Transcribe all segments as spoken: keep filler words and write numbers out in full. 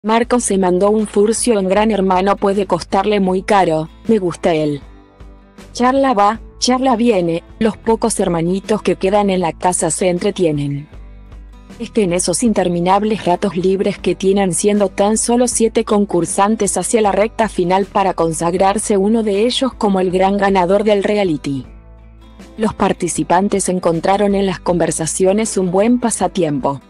Marcos se mandó un furcio en Gran Hermano, puede costarle muy caro, me gusta él. Charla va, charla viene, los pocos hermanitos que quedan en la casa se entretienen. Es que en esos interminables ratos libres que tienen, siendo tan solo siete concursantes hacia la recta final para consagrarse uno de ellos como el gran ganador del reality, los participantes encontraron en las conversaciones un buen pasatiempo.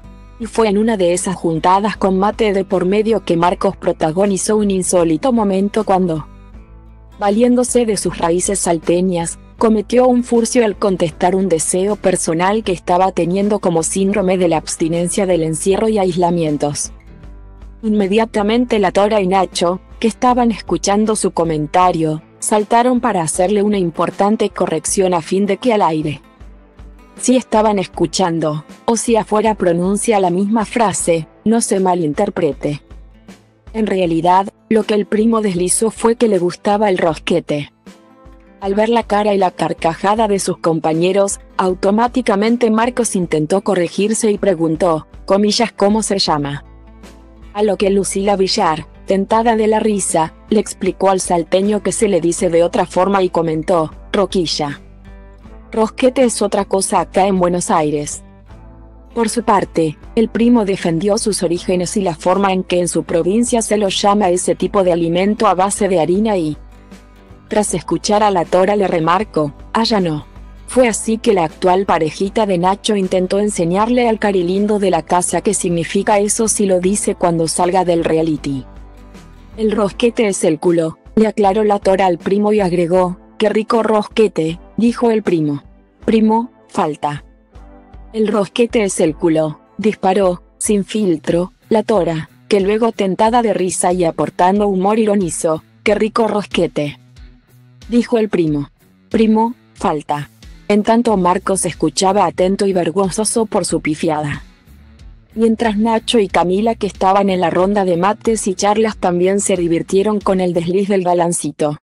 Y fue en una de esas juntadas con mate de por medio que Marcos protagonizó un insólito momento cuando, valiéndose de sus raíces salteñas, cometió un furcio al contestar un deseo personal que estaba teniendo como síndrome de la abstinencia del encierro y aislamientos. Inmediatamente la Tora y Nacho, que estaban escuchando su comentario, saltaron para hacerle una importante corrección a fin de que al aire, si estaban escuchando, o si afuera pronuncia la misma frase, no se malinterprete. En realidad, lo que el primo deslizó fue que le gustaba el rosquete. Al ver la cara y la carcajada de sus compañeros, automáticamente Marcos intentó corregirse y preguntó, comillas, ¿cómo se llama? A lo que Lucila Villar, tentada de la risa, le explicó al salteño que se le dice de otra forma y comentó, roquilla. Rosquete es otra cosa acá en Buenos Aires. Por su parte, el primo defendió sus orígenes y la forma en que en su provincia se lo llama a ese tipo de alimento a base de harina y, tras escuchar a la Tora, le remarcó, allá no. Fue así que la actual parejita de Nacho intentó enseñarle al carilindo de la casa qué significa eso si lo dice cuando salga del reality. El rosquete es el culo, le aclaró la Tora al primo y agregó, qué rico rosquete, dijo el primo. Primo, falta. El rosquete es el culo, disparó, sin filtro, la Tora, que luego, tentada de risa y aportando humor, ironizó, qué rico rosquete. Dijo el primo. Primo, falta. En tanto Marcos escuchaba atento y vergonzoso por su pifiada. Mientras Nacho y Camila, que estaban en la ronda de mates y charlas, también se divirtieron con el desliz del galancito.